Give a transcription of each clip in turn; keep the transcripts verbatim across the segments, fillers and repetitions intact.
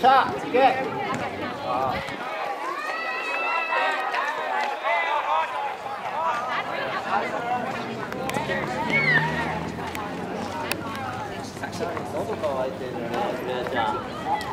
しゃいけ。喉乾いてるね、みなちゃん。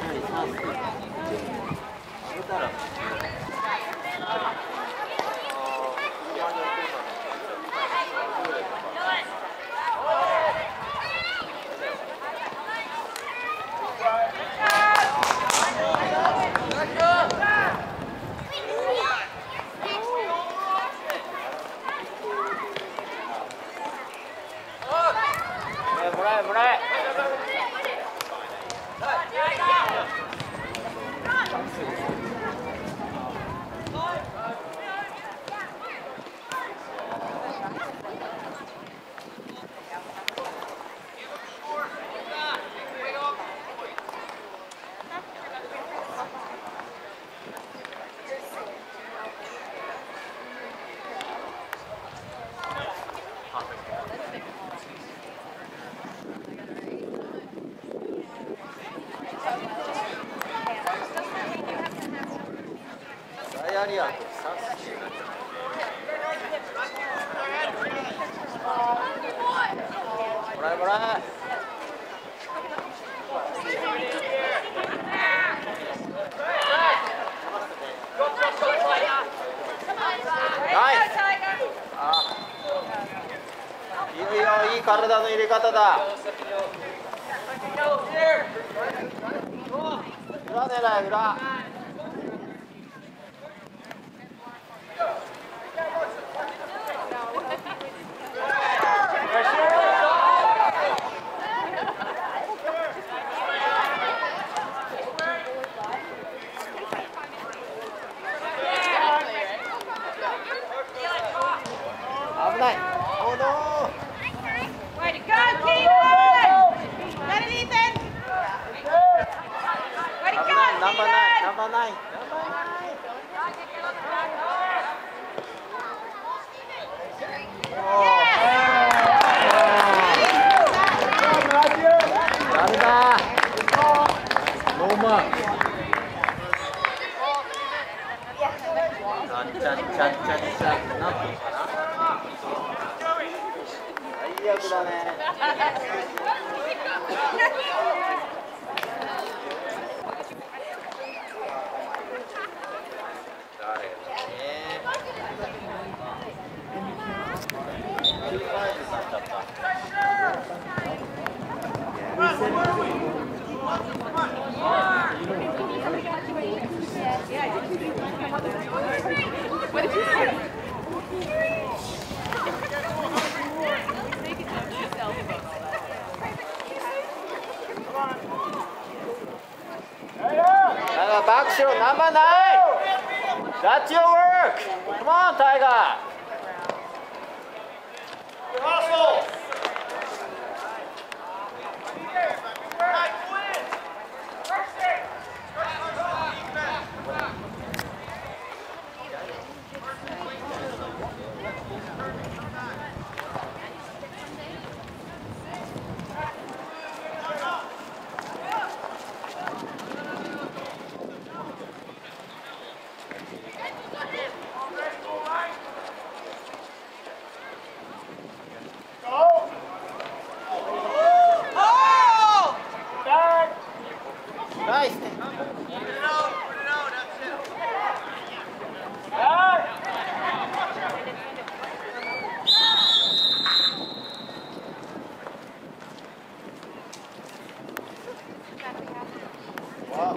もらえもらえ。ダイアリアンともらえもらえ。ナイス。あ、いいよいい体の入れ方だ。裏狙い裏。危ない。おの。 Way to go, Keelan! Get it, Ethan! Way to go, Keelan! Number nine, number nine. What did you say? Back show number nine. That's your work. Come on, Tiger. Hustle. Nice. Wow.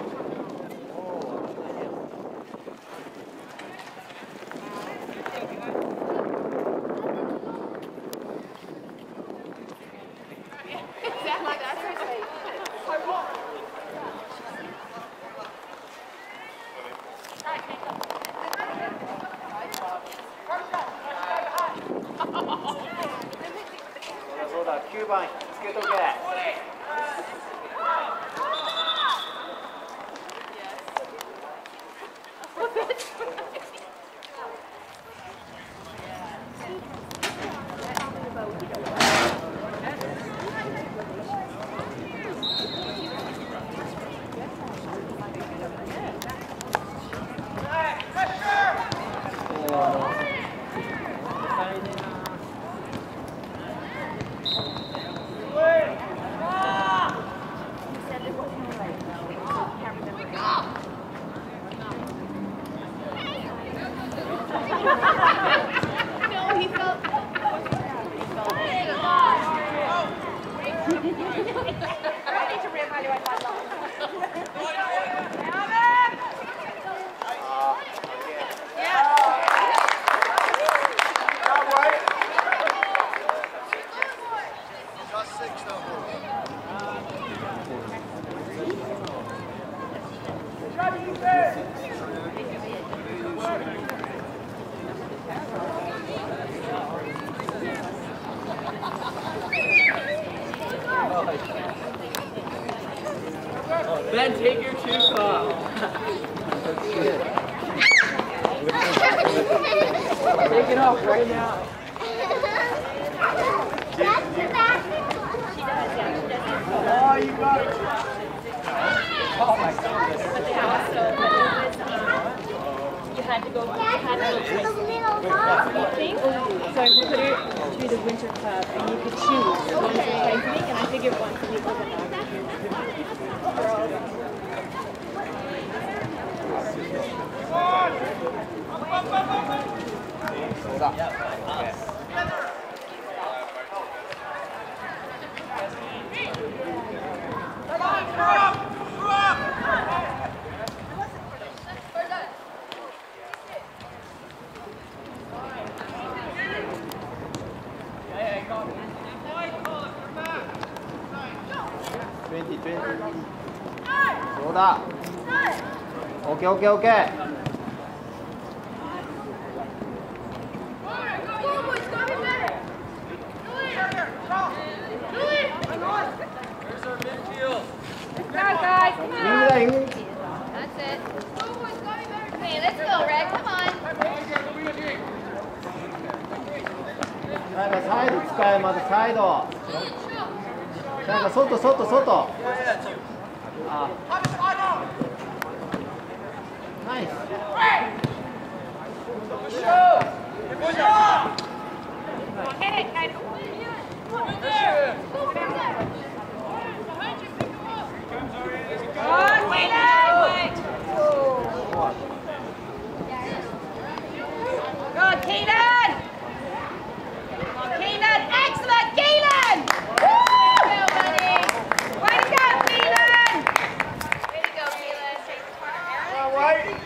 そうだ、きゅうばんつけとけ。 No, he felt. Ready to reevaluate my life. Just six though. Ben, take your shoes off. Take it off right now. Oh, you got it. Oh my God. You had to go, you had to go drink something. So I put it to the winter club and you could choose one twice a week, and I figured once a week was enough. twenty, twenty. そうだ。オッケーオッケーオッケー。 Go, guys, come イング on. だイング。 That's it. Okay, let's go, Red. Come on. なんかサイド使えまずサイド。なんか外外外。あ。ナイス。 Hit it, Kate. Good, Keelan. Good, Keelan. Come on, Keelan. Excellent, Keelan. Woo! Way to go, Keelan. Way to go, Keelan. All right.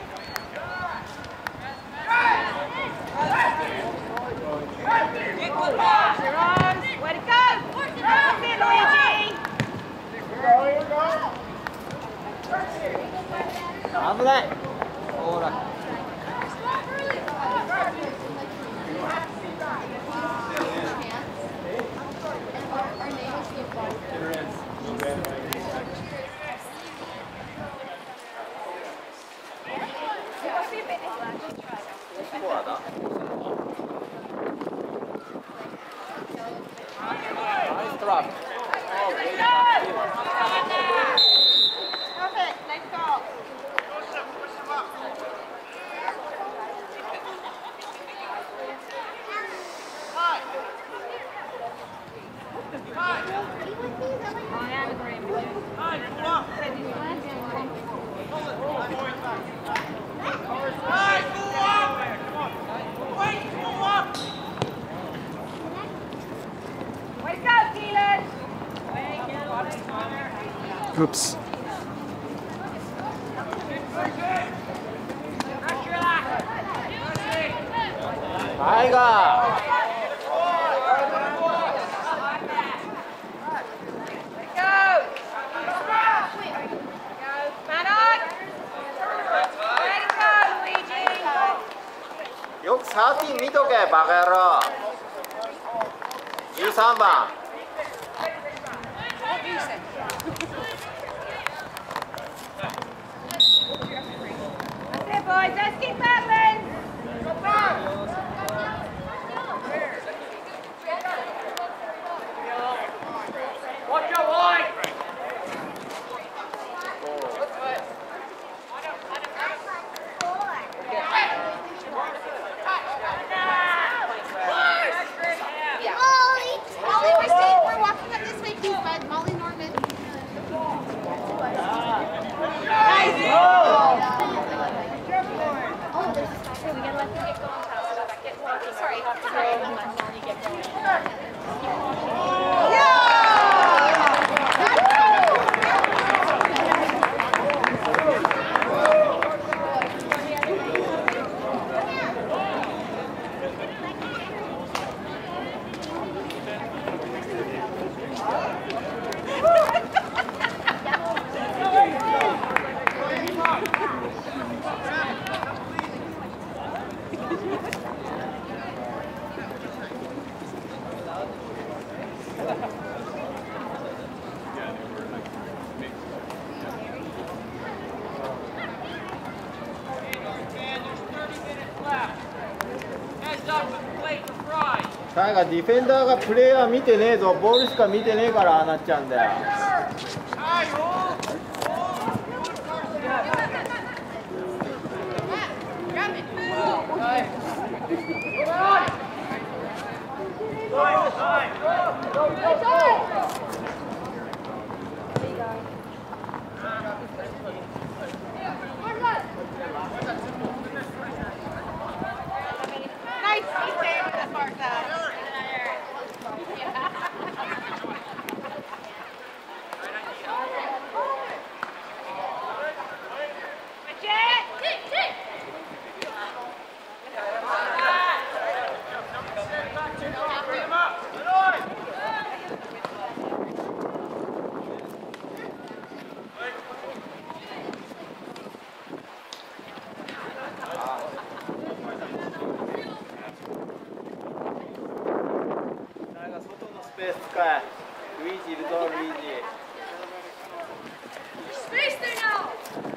Your arms. Way to go. That's it, Luigi. Here we go. 危ない。ほら。スコアだ。ナイストラップ。 Perfect. Let's go. I am agreeing with you. Way to go, Keelan. Oops. Tiger.よくサーティー見とけバカ野郎。じゅうさんばん。 That's it, boys. Let's keep battling. Watch out wide. Yeah. タイガーディフェンダーがプレーヤー見てねえぞ、ボールしか見てねえからああなっちゃうんだよ。 Nice, he's there with that far side. Space there now!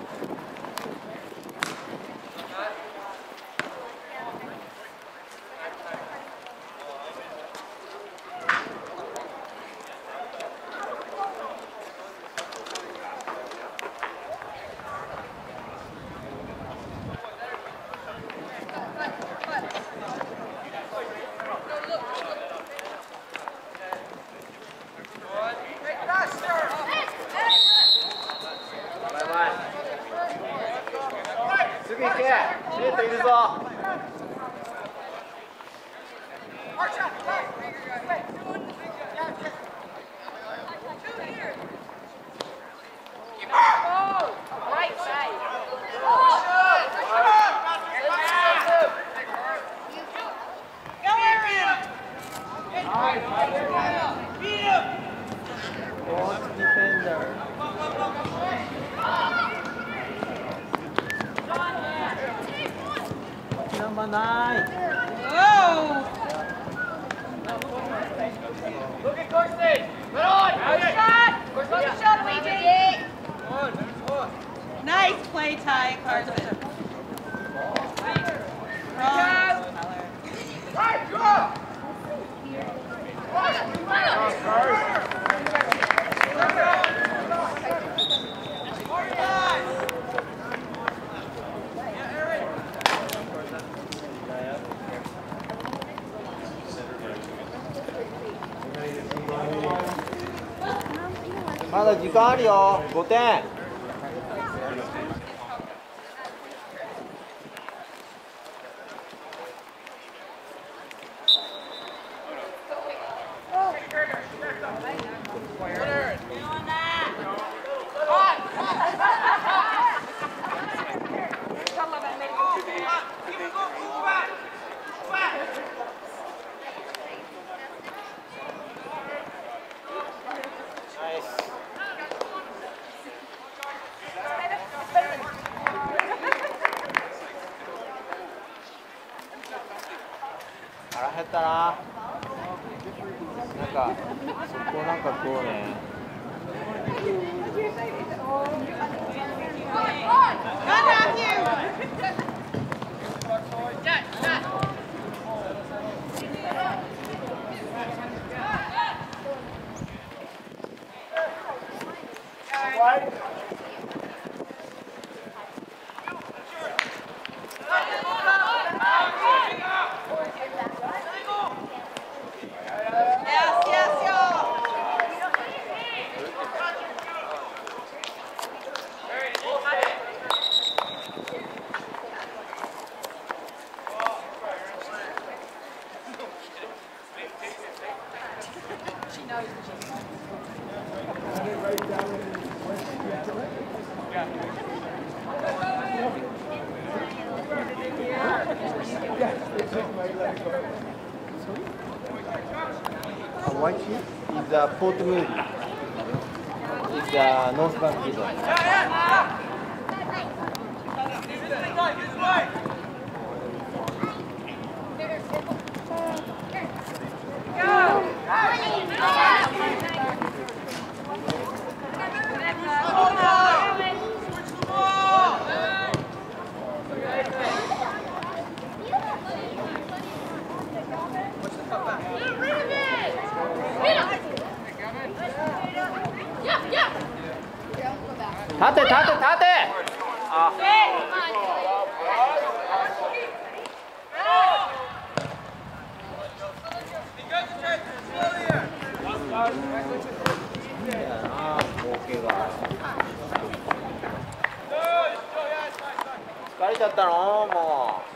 すぐ行け、シュートいるぞ。Number nine. Whoa! Look at Corsi! Put on! Good shot! Good shot, Luigi! Nice play, Ty Carson. Right, go! まだ時間あるよ、ごてん。腹減ったな。なんかそこなんかこうね。 Good Matthew! Right. Yes, yes, yo! あ、White sheep is a Port Moody. Is a North Bank River. Go! いちゃったのもう。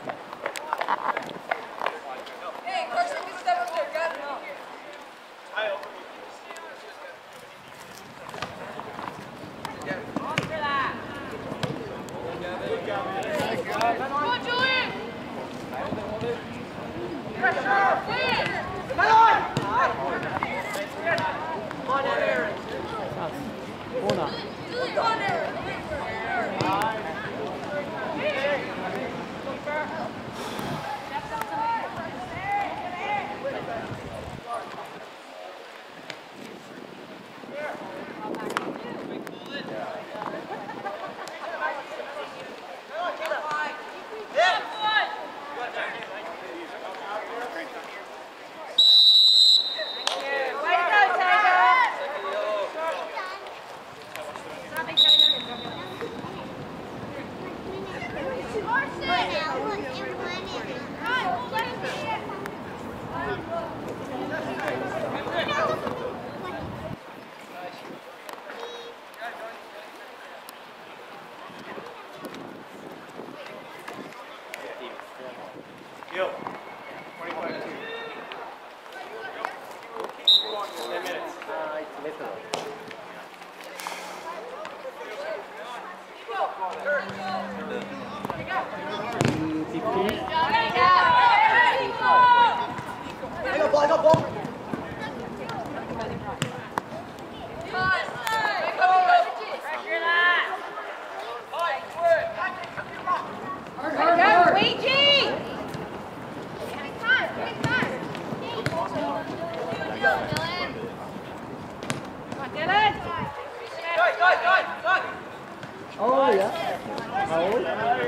コーナー。Oh yeah. How old?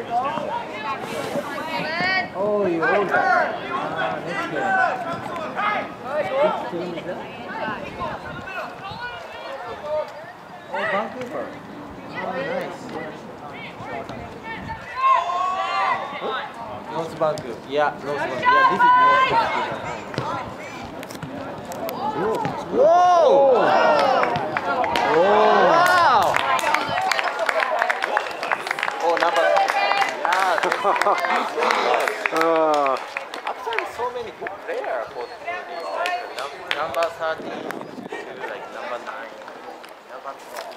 Oh, you old. Ah, that's good. Which team is that? Oh, Vancouver. Oh, nice. North Vancouver. Yeah, North Vancouver. Yeah, this is North Vancouver. Whoa! Whoa! Wow! Oh, number. Yeah. uh, Actually, so many good players for these. Like num- number thirteen to like number nine, number twelve.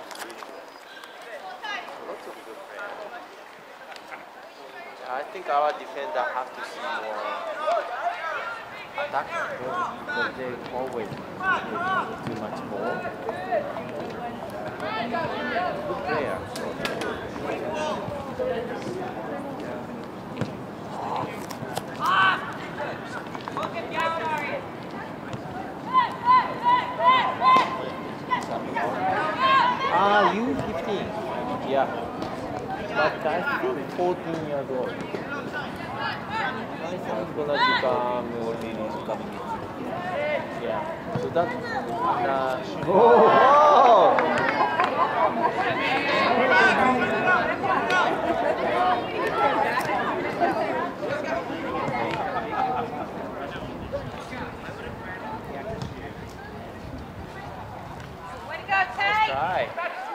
Lots of good players. I think our defender have to see more attacking because they always play too much ball. Good player. Ah, U fifteen. Yeah. But I think fourteen years old. My son's gonna become coming. Yeah. So that's uh, oh! Way to go, Tay! Try.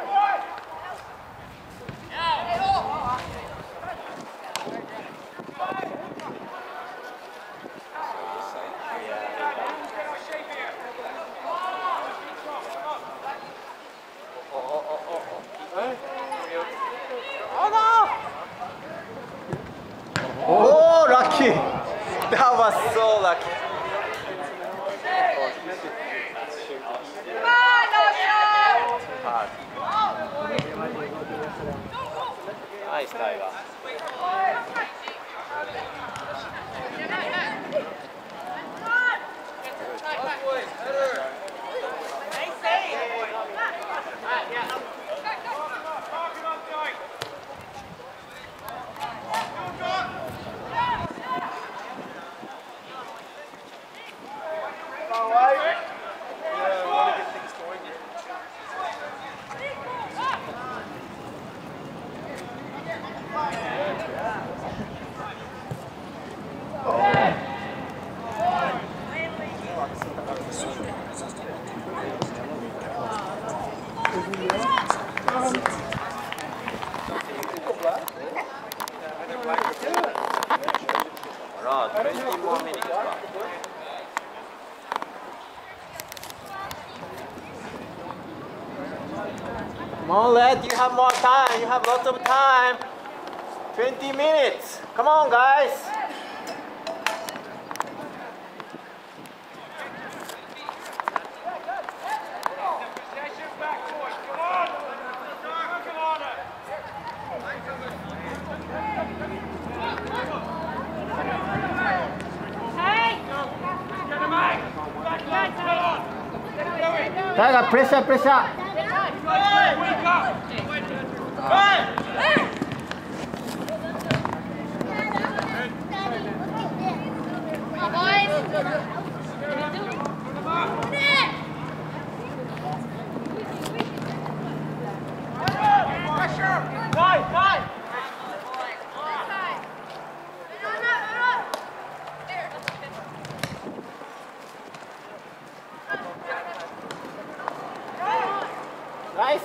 Oh, lucky! That was so lucky. Come on, Osho! Hard. Nice, Tiger. Yeah, Don't let you have more time. You have lots of time. twenty minutes. Come on, guys. Tiger, pressure, pressure. Nice.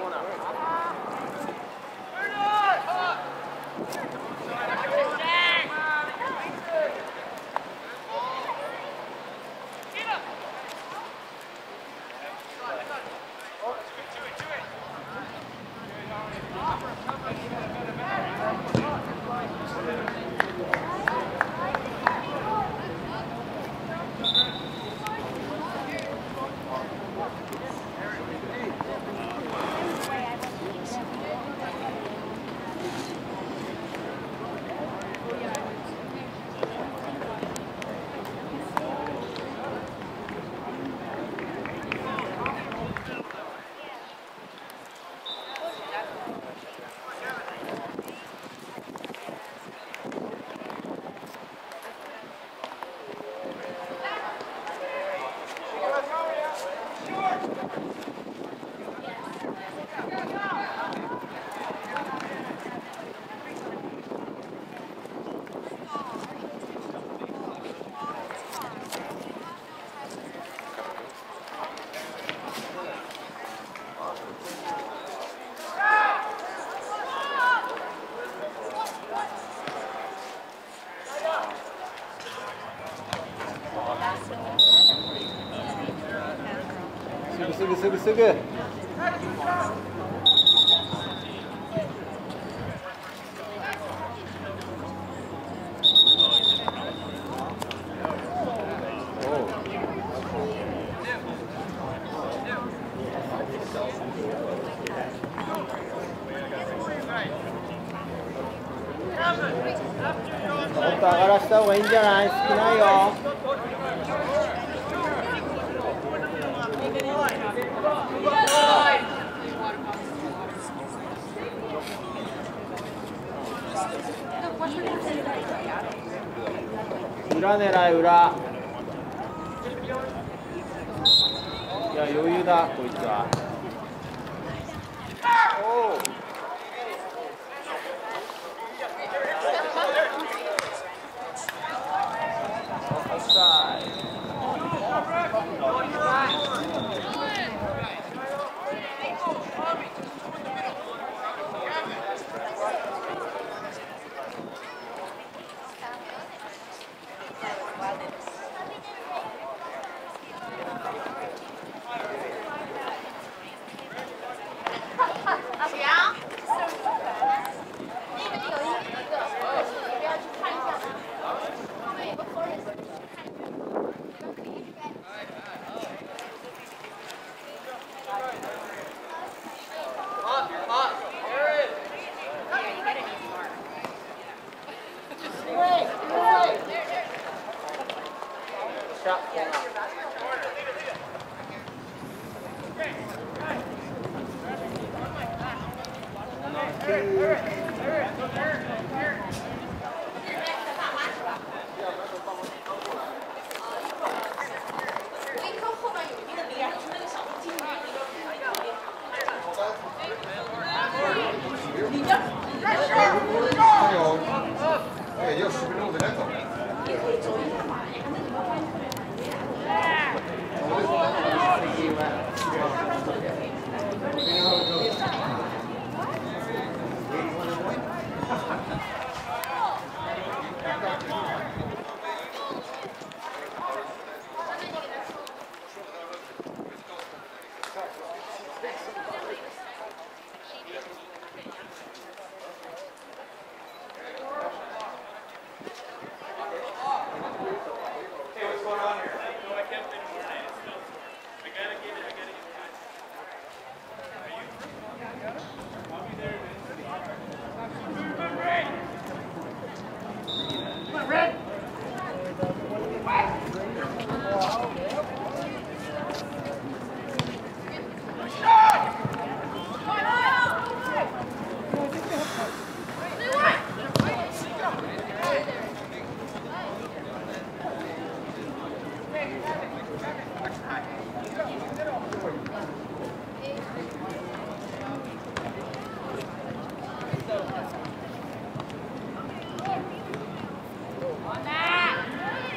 すぐすぐすぐ。もっと上がらせた方がいいんじゃない？少ないよ。裏狙い裏。いや余裕だこいつは。おー。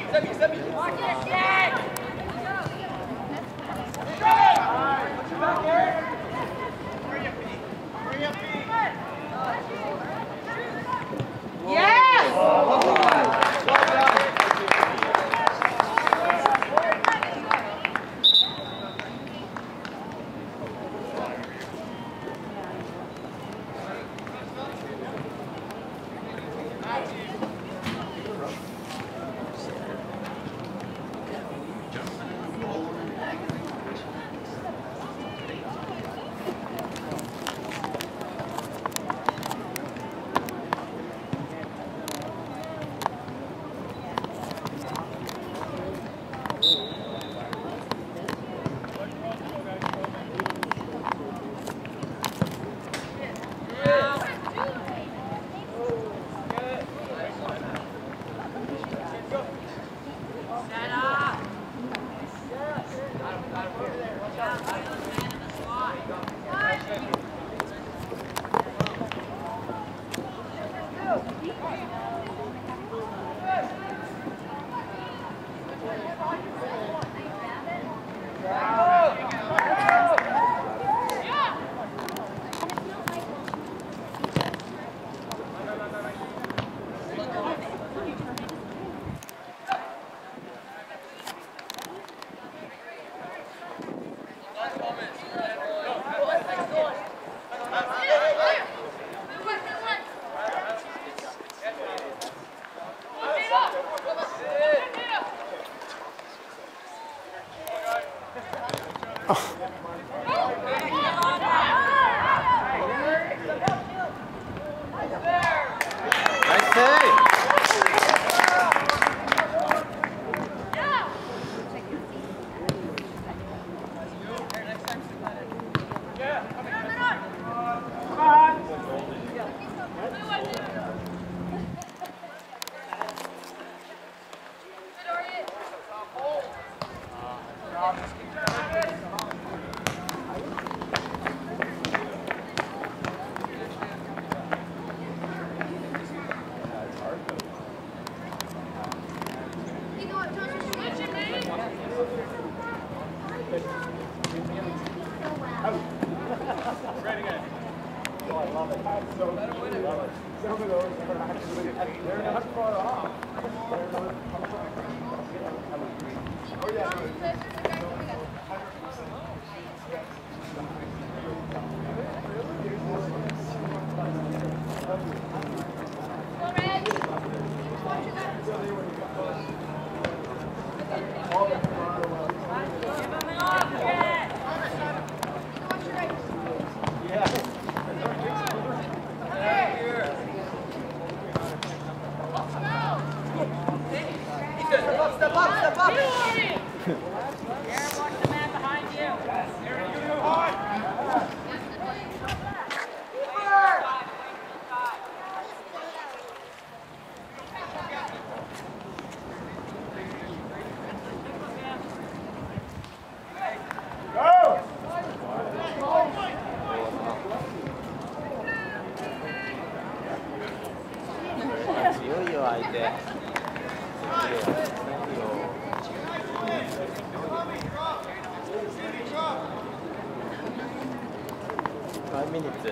Five minutes?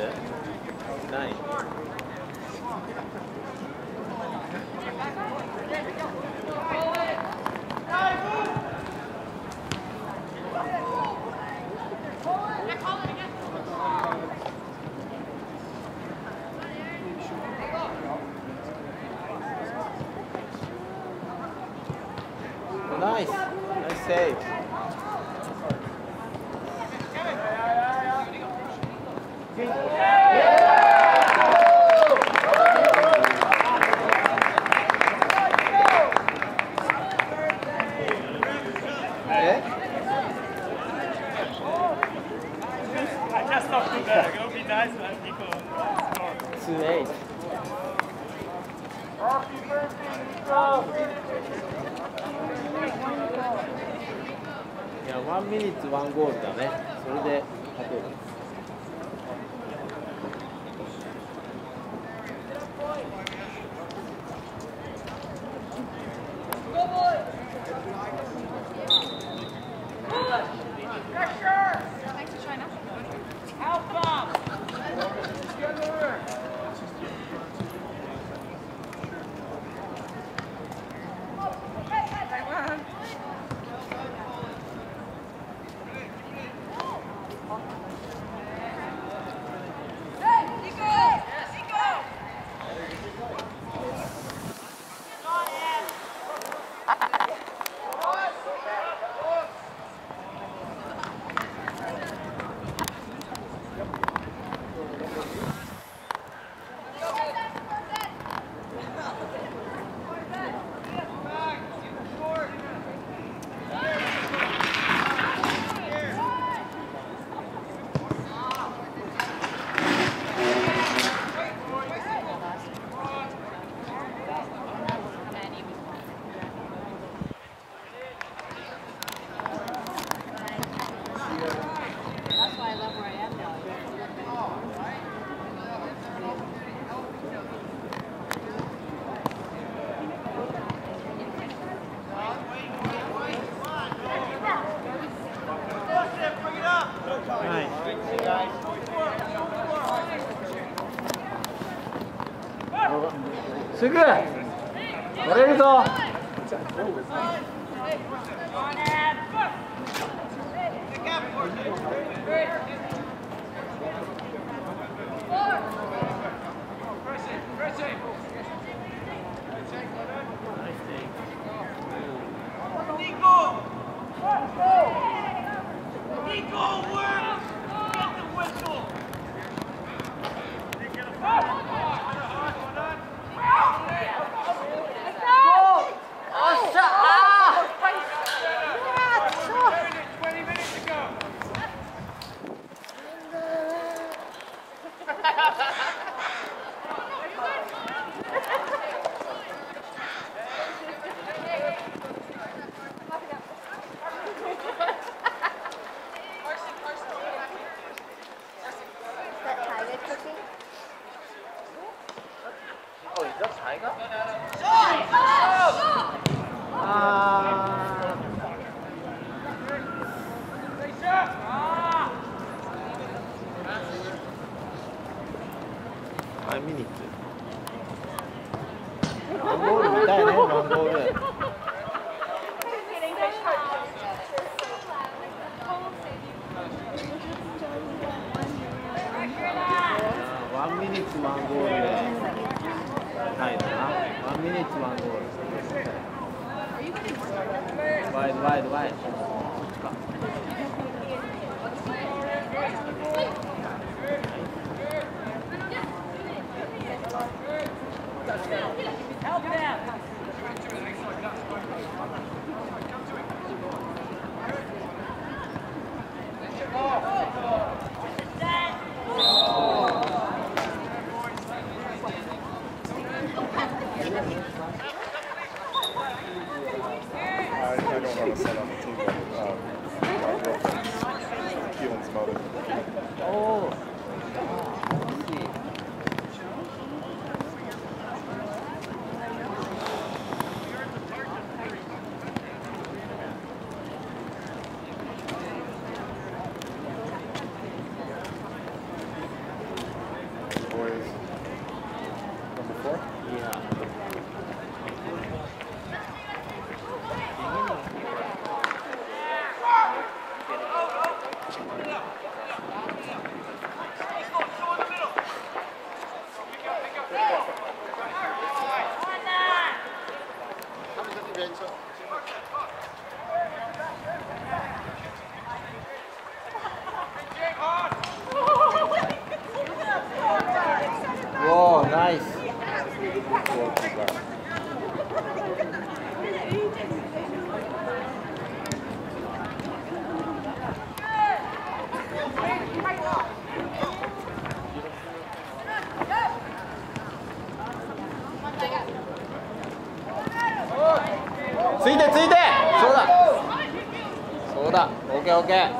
Nine. Nice. Nice save. Two eight.いや、ワンミニッツワンゴールだね。それで勝てる。 Go boy! すぐ取れるぞ。five minutes。ワンボール見たいね、ワンボール。ワンミニッツワンゴールで。はいだな。ワンミニッツワンゴール。ワイドワイドワイド。こっちか。Whoa, nice.ついてついて、そうだそうだ、オッケーオッケー。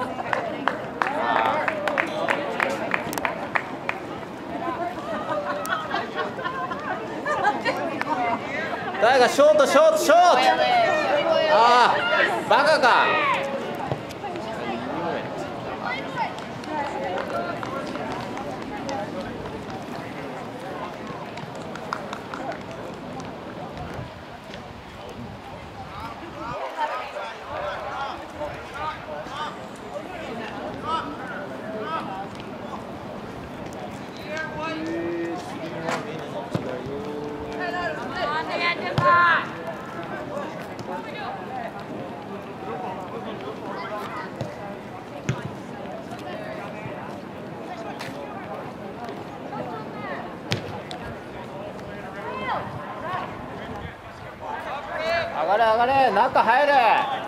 誰がショートショートショート。ああ、バカか。上がれ上がれ、中入れ。